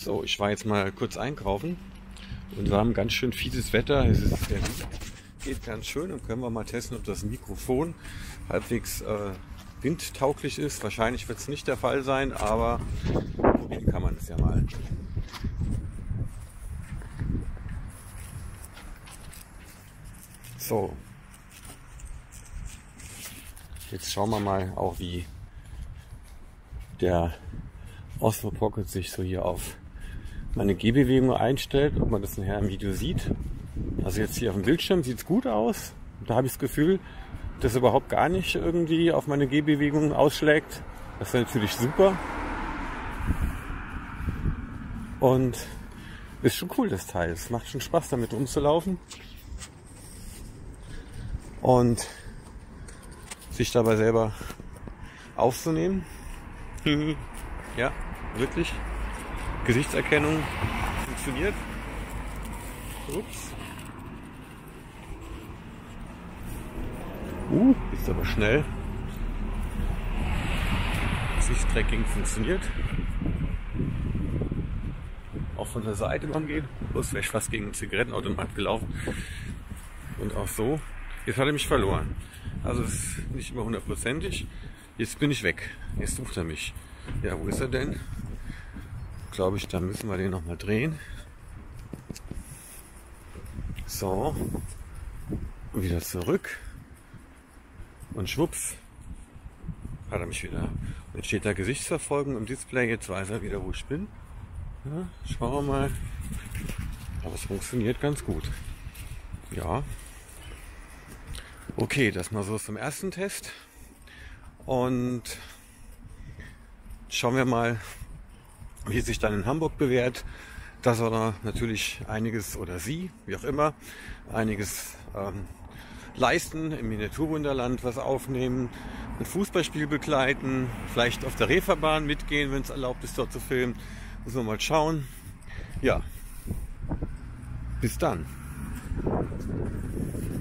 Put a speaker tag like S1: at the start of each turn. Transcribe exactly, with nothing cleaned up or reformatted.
S1: So, ich war jetzt mal kurz einkaufen und wir haben ganz schön fieses Wetter. Es ist, der Wind geht ganz schön und können wir mal testen, ob das Mikrofon halbwegs äh, windtauglich ist. Wahrscheinlich wird es nicht der Fall sein, aber probieren kann man es ja mal. So, jetzt schauen wir mal auch, wie der Osmo Pocket sich so hier auf meine Gehbewegung einstellt, ob man das nachher im Video sieht. Also jetzt hier auf dem Bildschirm sieht es gut aus. Da habe ich das Gefühl, dass überhaupt gar nicht irgendwie auf meine Gehbewegung ausschlägt. Das ist natürlich super. Und ist schon cool, das Teil. Es macht schon Spaß, damit rumzulaufen. Und sich dabei selber aufzunehmen. Ja, wirklich. Gesichtserkennung funktioniert. Ups. Uh, ist aber schnell. Gesichtstracking funktioniert. Auch von der Seite man geht. Bloß wäre ich fast gegen einen Zigarettenautomat gelaufen. Und auch so. Jetzt hat er mich verloren. Also es ist nicht immer hundertprozentig. Jetzt bin ich weg. Jetzt sucht er mich. Ja, wo ist er denn? Glaube ich, da müssen wir den noch mal drehen. So. Wieder zurück. Und schwupps. Hat er mich wieder. Jetzt steht da Gesichtsverfolgung im Display. Jetzt weiß er wieder, wo ich bin. Ja, schauen wir mal. Aber es funktioniert ganz gut. Ja. Okay, das mal so zum ersten Test. Und schauen wir mal, wie es sich dann in Hamburg bewährt. Da soll er natürlich einiges, oder sie, wie auch immer, einiges ähm, leisten, im Miniaturwunderland was aufnehmen, ein Fußballspiel begleiten, vielleicht auf der Reeperbahn mitgehen, wenn es erlaubt ist, dort zu filmen. Müssen wir mal schauen. Ja, bis dann.